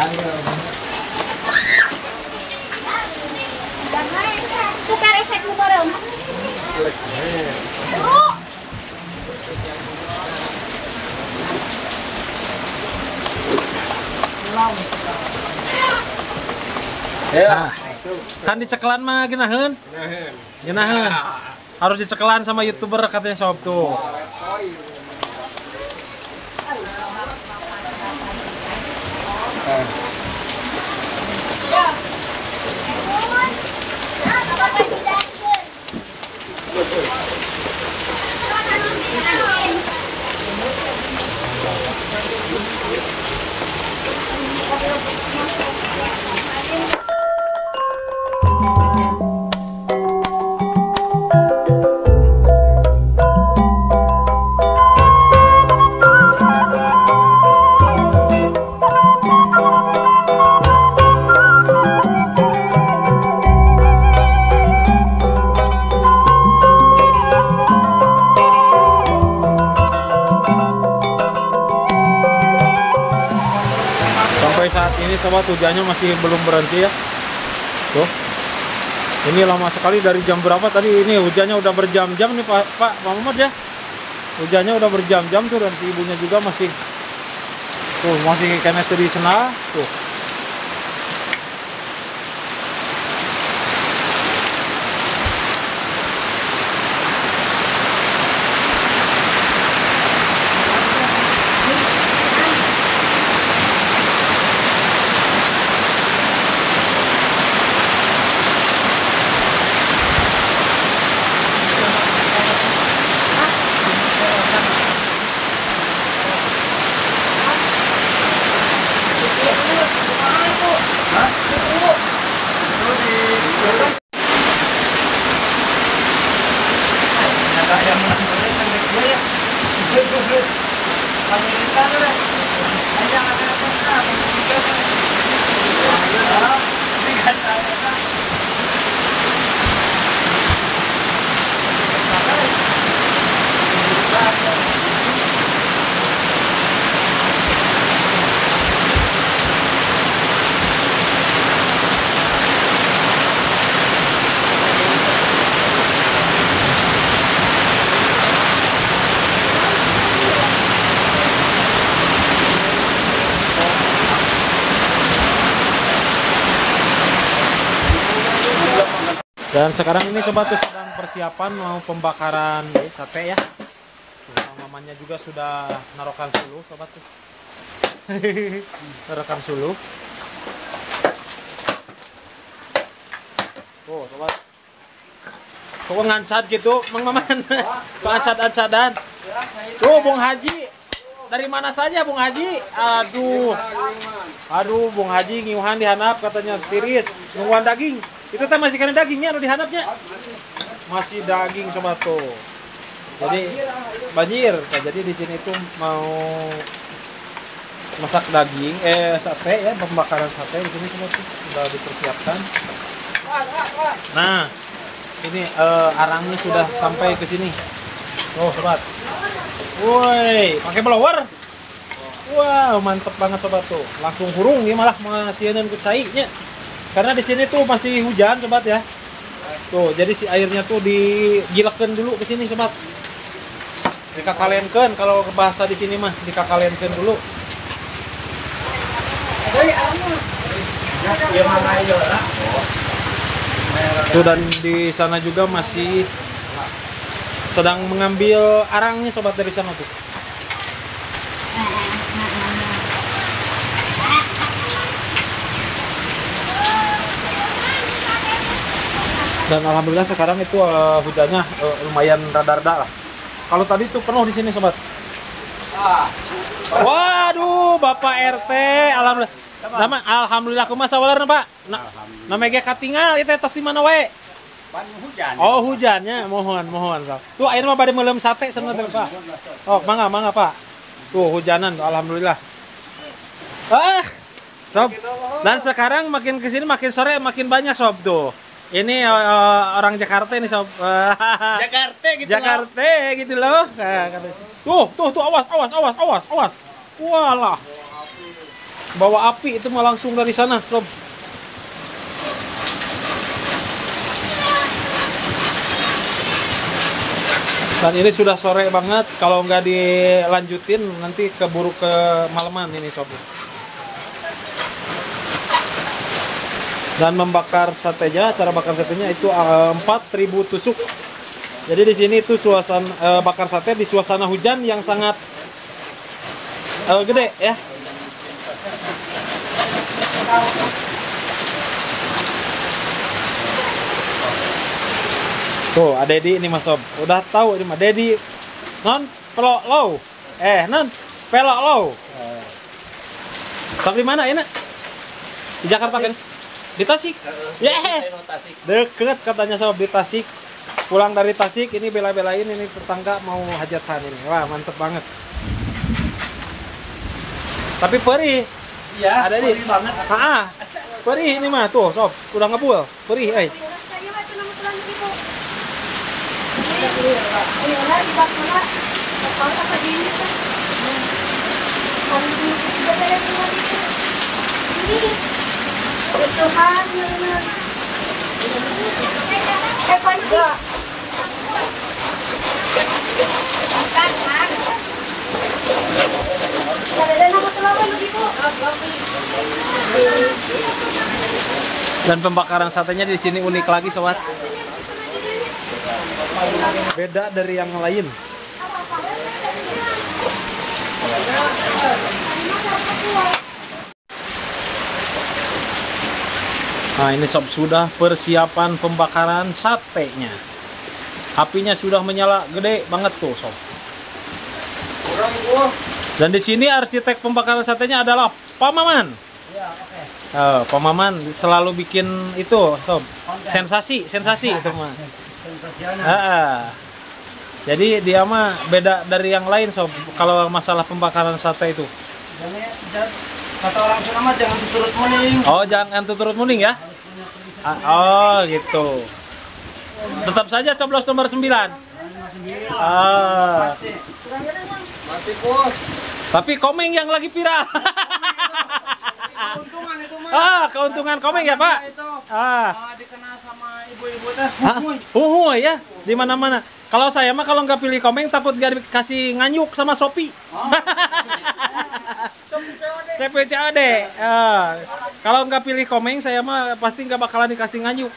Tukar efek bareng. Nah, kan diceklan mah ginaheun. Ginaheun. Harus diceklan sama YouTuber katanya sob tuh. Sampai saat ini sobat hujannya masih belum berhenti ya. Tuh. Ini lama sekali dari jam berapa tadi ini hujannya udah berjam-jam nih Pak Muhammad ya. Hujannya udah berjam-jam tuh dan si ibunya juga masih kena di sana tuh. Dan sekarang ini sobat tuh sedang persiapan mau pembakaran sate ya. Tuh, mamanya juga sudah narokan suluh sobat tuh. Narokan suluh. Oh sobat. Kok ngancat gitu, Mang Maman? Kok ancat-ancadan? Tuh Bung Haji. Dari mana saja Bung Haji? Aduh Bung Haji ngiuhan dihanap katanya tiris, nungguan daging. Itu teh masih kena dagingnya udah dihanapnya. Masih daging sobat tuh. Jadi banjir. Nah, jadi di sini tuh mau masak daging sate ya, pembakaran sate di sini sobat tuh sudah dipersiapkan. Nah, ini arangnya sudah sampai ke sini. Oh, sobat. Woi, pakai blower. Wow, mantep banget sobat tuh. Langsung hurung nih malah masieun ku cainya. Karena di sini tuh masih hujan sobat ya. Tuh, jadi si airnya tuh digilekeun dulu ke sini sobat. Dikakalenkeun kalau bahasa di sini mah, dikakalenkeun dulu. Tuh dan di sana juga masih sedang mengambil arangnya sobat dari sana tuh. Dan alhamdulillah sekarang itu hujannya lumayan rada-rada lah. Kalau tadi tuh penuh di sini sobat. Waduh, Bapak RT, alhamdulillah. Alhamdulillah kumaha sawalarna Pak? Nama ge katingal ieu teh tos di mana we? Hujan. Oh, hujannya. Mohon. Tuh ayeuna mah bade meulem sate sebenarnya Pak. Oh, mangga Pak. Tuh hujanan alhamdulillah. Sob. Dan sekarang makin kesini makin sore makin banyak sob tuh. Ini orang Jakarta ini sob. Jakarta gitu loh. Tuh awas. Walah. bawa api itu mah langsung dari sana, sob. Dan ini sudah sore banget, kalau nggak dilanjutin nanti keburu ke malaman ini, sob. Dan membakar satenya, cara bakar satenya itu 4.000 tusuk. Jadi di sini itu suasana bakar sate di suasana hujan yang sangat gede ya. Tuh, ada Dedi ini Mas Sob. Udah tahu ini mah Dedi non pelok low. Non pelok low. Sob di mana ini? Di Jakarta kan? Di Tasik. Ya. Deket katanya Sob di Tasik. Pulang dari Tasik ini bela-belain ini tetangga mau hajatan ini. Wah, mantep banget. Tapi perih. Iya, ada di banget. Perih ini mah tuh, Sob. Udah ngebul. Perih, Dan pembakaran satenya di sini unik lagi, sobat. Beda dari yang lain. Nah, ini sob sudah persiapan pembakaran satenya. Apinya sudah menyala gede banget tuh, sob. Dan di sini arsitek pembakaran satenya adalah Pak Maman. Pak Maman selalu bikin itu, sob. Sensasi itu mah. Jadi dia mah beda dari yang lain, sob. Kalau masalah pembakaran sate itu. Kata orang sana mah jangan turut muning. Oh, jangan turut muning ya? Oh, gitu. Tetap saja coblos nomor 9. Mati, Bos. Tapi komeng yang lagi viral. Keuntungan itu mah. Keuntungan komeng ya, Pak? Dikenal sama ibu-ibu teh. Ya, di mana-mana. Kalau saya mah kalau nggak pilih komeng takut nggak dikasih nganyuk sama Shopee. CPCOD. Kalau nggak pilih komeng saya mah pasti nggak bakalan dikasih nganyuk.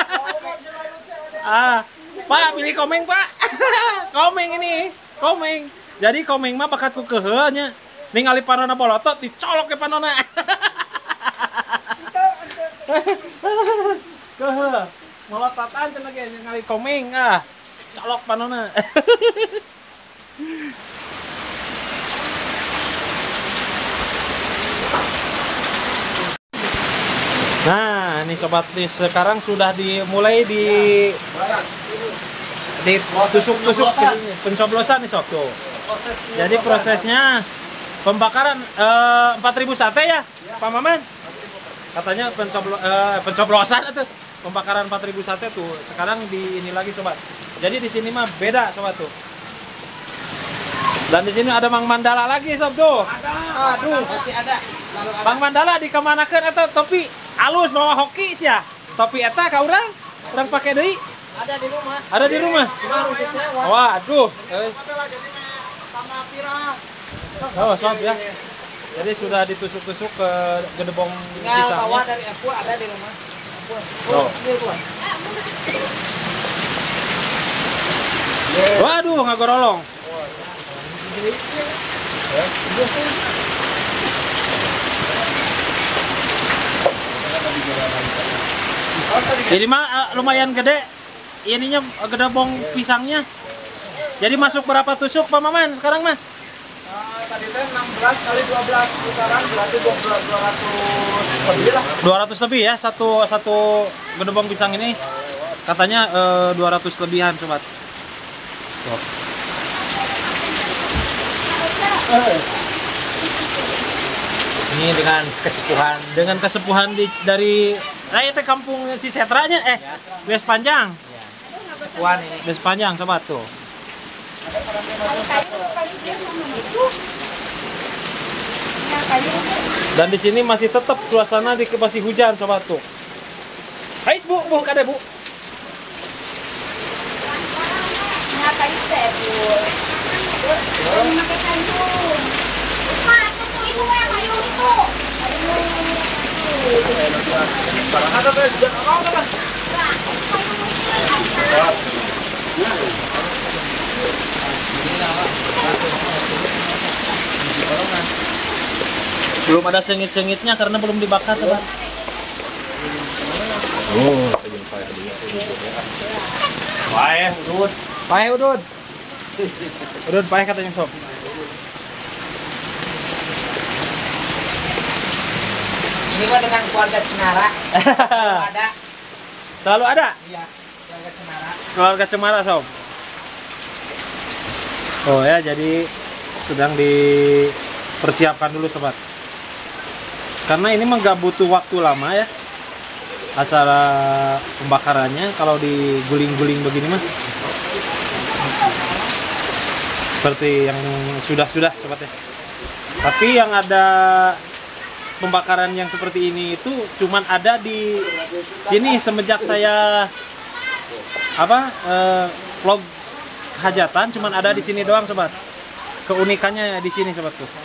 Pak, pilih komeng, Pak. Komeng ini, komeng. Jadi komeng mah bakatku keheunya. Ningali panona bolotot dicolok ke panona. Keheu. Molotatan cenah ge ningali komeng colok panona. Nah, ini sobat nih sekarang sudah dimulai ditusuk-tusuk pencoblosan nih sob tuh. Jadi prosesnya pembakaran 4.000 sate ya, Pak Maman? Katanya pencoblosan itu pembakaran 4.000 sate tuh. Sekarang di ini lagi sobat. Jadi di sini mah beda sobat tuh. Dan di sini ada Mang Mandala lagi sob tuh. Aduh, ada. Bang Mandala dikemanakeun eta topi alus bawa hoki sih ya. Topi eta ka urang pakai deui. Ada di rumah. Ada di rumah. Baru disewa. Waduh. Sama Pira. Oh, sob ya. Jadi sudah ditusuk-tusuk ke gedebong Tinggal bawa pisangnya. dari aku ada di rumah. Oh. Waduh, ngagorolong. Ini mah lumayan gede. Ininya gedebong pisangnya. Jadi masuk berapa tusuk Pak Maman sekarang mah? Tadi teh 16 kali 12 putaran berarti 200 lebih lah. 200 lebih ya satu gedebong pisang ini. Katanya 200 lebihan sobat. Tuh. Ini dengan kesepuhan dari itu kampung Cisetranya Bes Panjang. Sepuan ini. Bes Panjang sobat tuh. Dan di sini masih tetap suasana masih hujan sobat tuh. Hai bu, kada bu. Belum ada sengit-sengitnya karena belum dibakar, sobat. Oh, paeh udud. Paeh udud. Udud paeh katanya sob. Ini mah dengan keluarga Cemara. Ada. Selalu ada? Iya, keluarga Cemara. Keluarga Cemara sob. Oh ya, jadi sedang dipersiapkan dulu sobat. Karena ini mah nggak butuh waktu lama ya. Acara pembakarannya kalau diguling-guling begini mah seperti yang sudah sobat ya. Tapi yang ada pembakaran yang seperti ini itu cuman ada di sini semenjak saya vlog hajatan, cuman ada di sini doang sobat. Keunikannya di sini sobat tuh.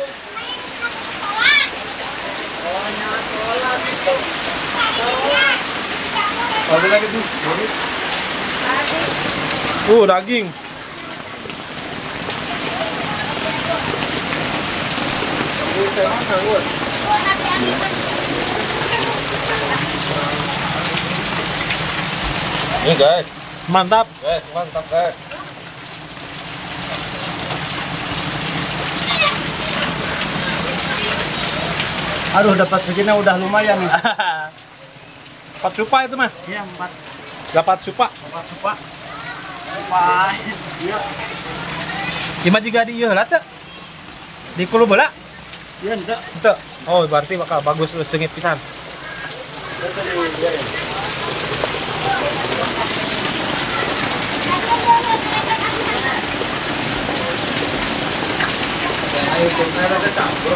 Daging. Ini guys, Mantap. mantap guys. Aduh, dapat segini udah lumayan nih. 4 supa itu mah. Iya, 4 Dapat supa. supa. Wah, iya. Gimana jika di ieu teh? Di kulu bola? Iya, enggak. Henteu. Oh, berarti bakal bagus sengit pisan. Ayo kita ada campur.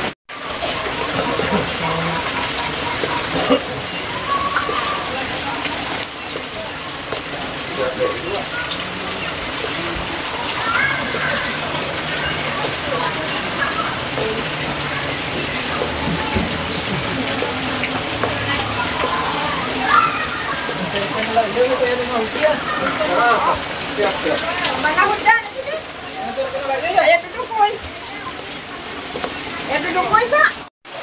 Mana hujan di sini? Ya duduk boy. Ya duduk boy kak.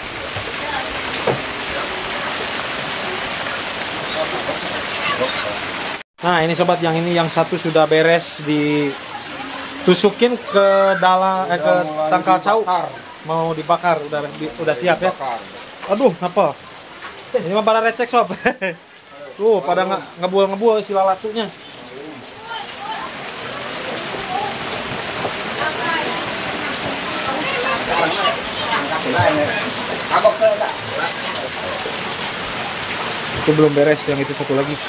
Nah, ini sobat, yang ini yang satu sudah beres ditusukin ke dalam ke tangkal cau. Mau dibakar, udah siap ya. Aduh, apa? Ini mah pada recek sob. Tuh, pada ngebual si lalatunya. Itu belum beres, yang itu satu lagi.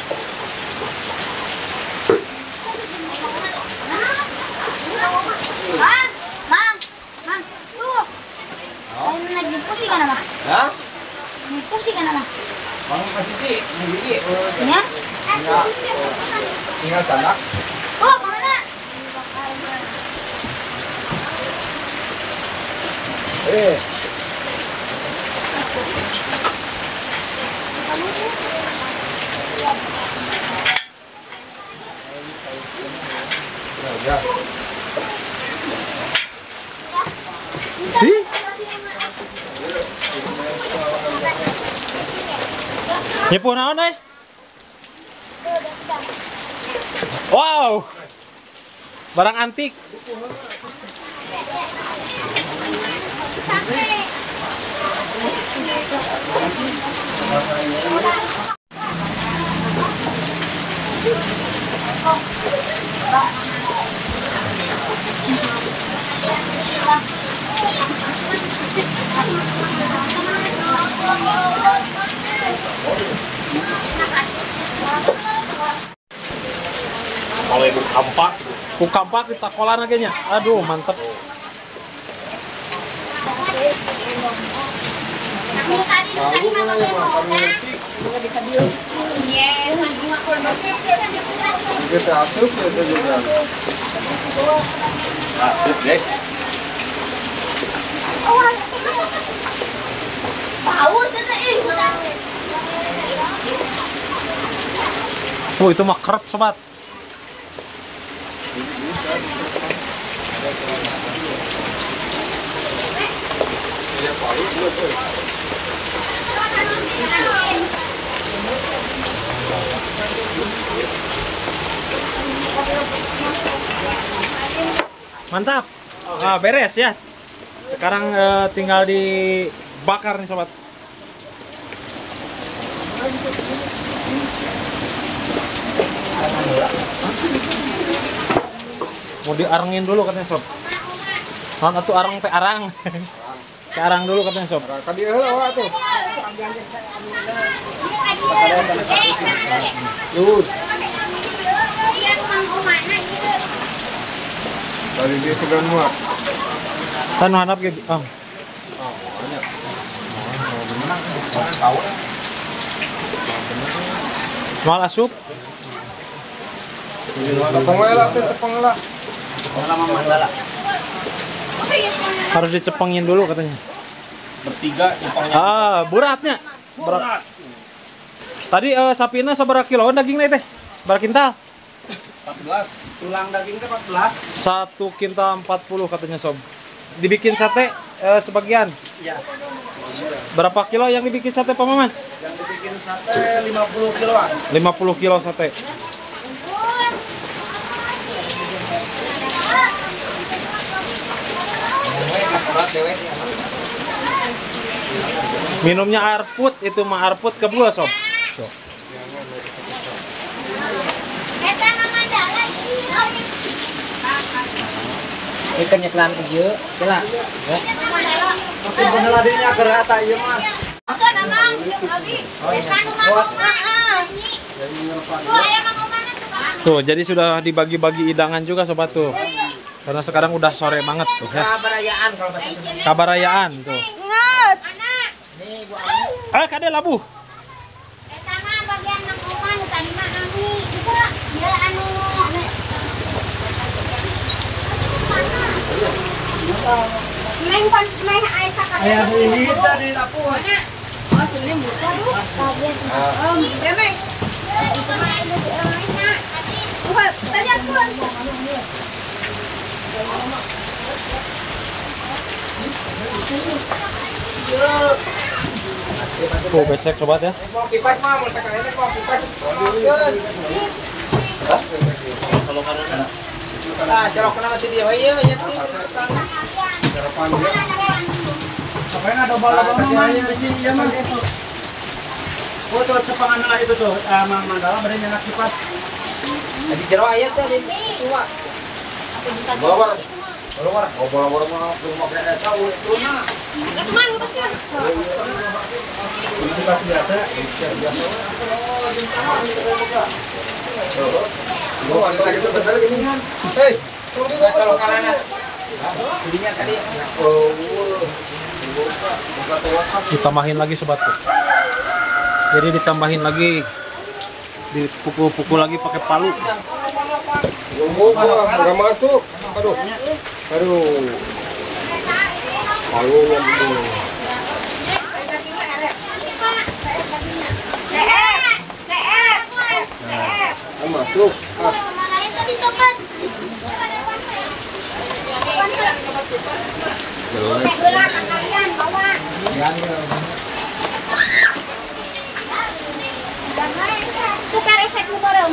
Mang, tuh. Kamu lagi pusing kan mah? Hah? Pusing kan mah? Mau kasih sih, Ya? tinggal tandak. Oh, kemana? Ya. Ih, nyepo naon euy? Wow. Barang antik. Kalau ibu kampak kita kolan aja nya. Aduh, mantep. Tahu kan ya, kami ngerti. Kita asup ya juga. Asup guys. Oh, itu mah kerep sobat. Mantap. Ah, beres ya. Sekarang tinggal dibakar nih sobat. Mau diarengin dulu katanya sob. Non atuh areng pe arang. Pe arang dulu katanya sob. Tadi heula tuh. Lus. Tadi dia segan muat. Kan hanap ge. Oh. Mal asup. Tepung lah, tepung lah. Harus dicepengin dulu katanya. Bertiga cepangnya. Ah, beratnya. Berat. Tadi sapina seberapa kilo dagingnya teh? Berapa kintal? 14. Tulang dagingnya 14. 1 kintal 40 katanya sob. Dibikin sate sebagian. Iya. Berapa kilo yang dibikin sate Pak Maman? Yang dibikin sate 50 kiloan. 50 kilo sate. Minumnya air put, itu mah air put kebuah sob. Ikan nyeklan ieu, bela. Makin bener ladinya gerata ieu mah. Tuh, jadi sudah dibagi-bagi hidangan juga sobat tuh. Karena sekarang udah sore banget tuh ya. Kabarayaan kalau bahasa Sunda. Kabarayaan tuh. Nges. Kade labu. Eta mah bagian nang omah nu tadi mah ami bisa ya anu Neng kon neng aya sakali. Aya deui tadi dapur. Oh, sini buka lu. Bagian. Bebek. Itu mah anu di orangnya. Buat, tadi aku. Tuh, becek sobat ya. Mau kipas mah mau sekalian mau kipas. Ah, cerok kena mati dia. Iya, nya tuh. Apa yang ada bola-bola mah di sini ya mah. Oh, tuh cepangan lah itu tuh. Mang Mandala bade nyana kipas. Jadi jero aya teh di tua. Bawar. Bawar. Oh, bawar mah rumah kayak eta uluna. Itu mah ngurus ya. Kipas biasa. Oh, ada lagi tuh besar gini kan. Hei, kalau kalana. Jadinya tadi. Oh. Ditambahin lagi sobat tuh. Jadi ditambahin lagi. Dipukul-pukul lagi pakai palu. Enggak masuk. Aduh. Aduh. Palunya dulu. Masuk. Mana itu dicopot. Belah sekalian bawa. Suka resep lu bareng.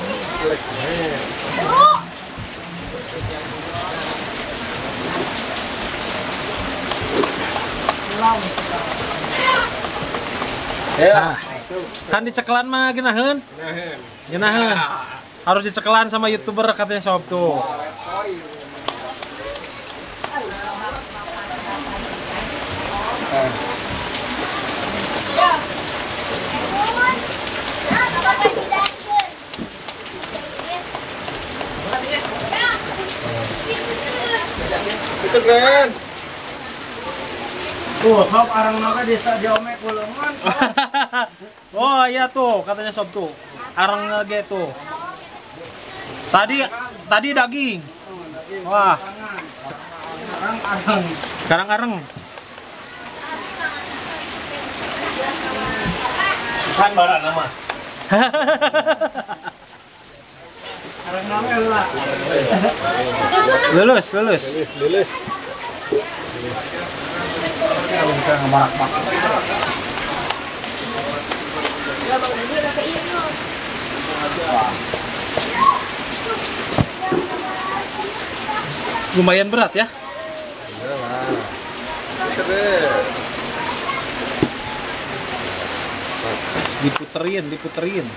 Nah, kan dicekelan mah geunaheun. Geunaheun. Harus dicekelan sama YouTuber katanya sob tuh. Itu kan. Tuh, sop arang naga di stadion rame golongan. Oh iya tuh katanya sob tuh. Arang lagi tuh. Tadi daging. Wah. Arang-arang. Arang-arang. Pisan barang nama. Arang rame lah. Lulus. Kita ngemarak-mak. Lumayan berat ya. Diputerin.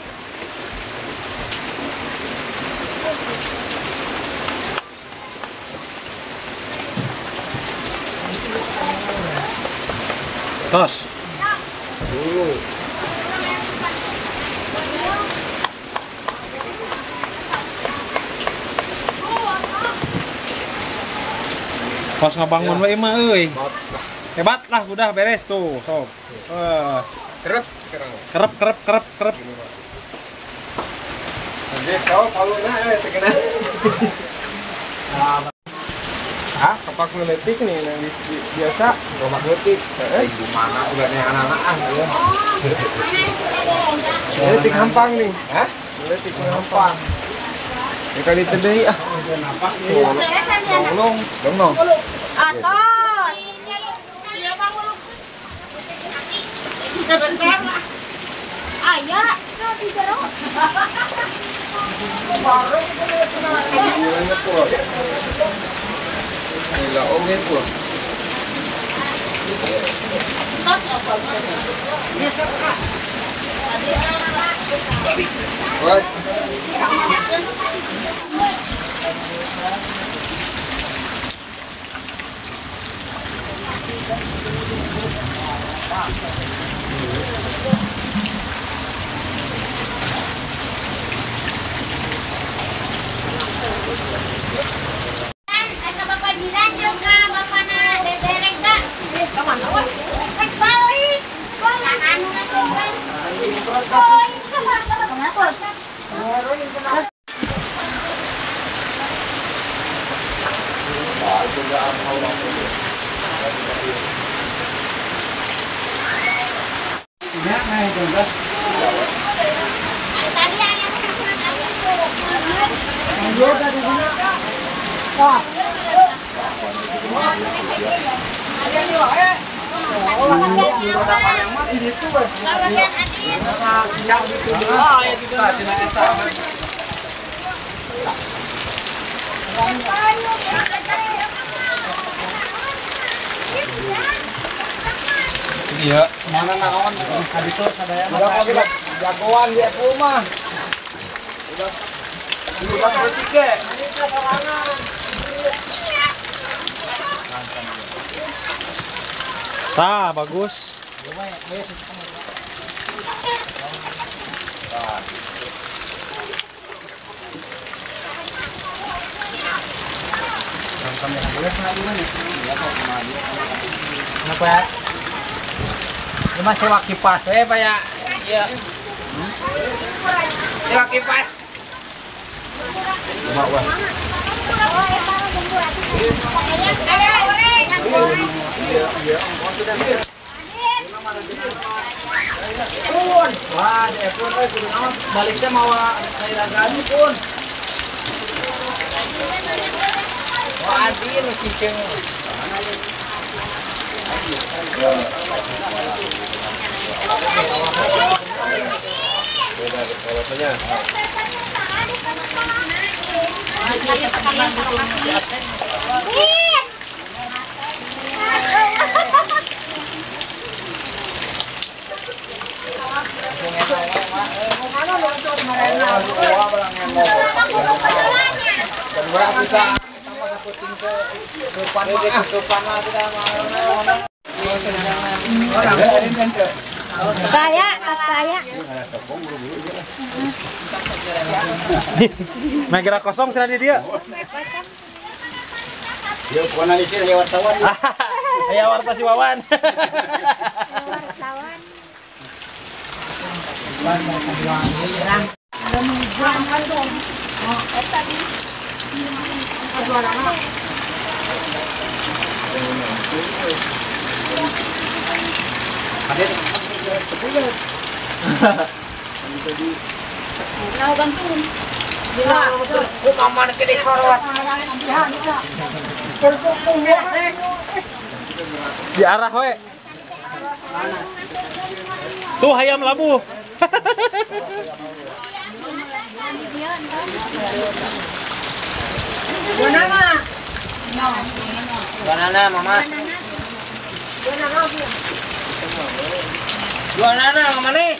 Tos. Pas ngebangun wae mah euy. Hebat lah, udah beres tuh, sob. Kerep sekarang. Kerep. Jadi kau paluna segera. Ah, kapak ngeletik nih yang biasa. Kapak ngeletik. Gimana udah nih anak-anak ya. Ngeletik hampang nih. Hah? Ngeletik hampang. Ya kali tadi ah. Dong. Atos. Iya bang lu. Sebentar lah. Ayah, tuh di jero. Gimana pur? Gila oke pur. Tos apa? Bos. Ada bapak dilanjut kah? Bapak na derek kah? Kemana wah? Balik. Anu na tuh kan. Kenapa? Ini naik dong, Tadi ayah Dia dari mana? Wah. Iya. Mana naon? Habis itu sadaya Udah kok kita jagoan di rumah. Udah bertiga. Tah, bagus. Kenapa ya? Cuma sewa kipas, Pak ya. Iya. Sewa kipas. Pun, wah, pun, kudu naon baliknya mau saya lagani pun. Wah, adi nu cicing. Kaya, kaya. Megira kosong sana dia. Dia pernah di sini lewat tawan. Aya warta si Wawan. Sawan. Nah, bantu. Mama nak kena sorot. Diarah we. Tuh ayam labu. Banana mama. Banana mama nih.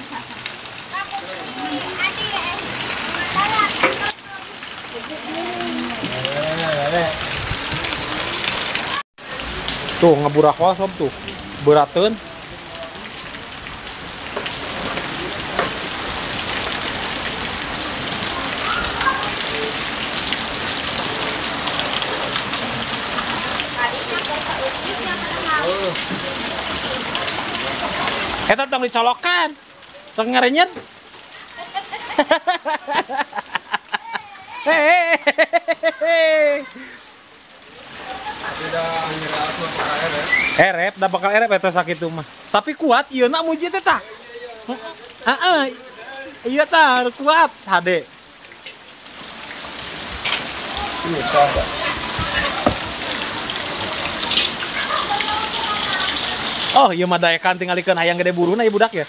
Tuh ngeburak wae sob tuh. Berateun. Eta tong dicolokan. Sok ngarenyet. Hehehe. Erep, dah bakal erep eta sakit mah. Tapi kuat ieu na muji teh tah. Heeh. Iya tah kuat hade. Oh, ieu mah daekan tingalikeun hayang gede buruna ieu budak ya.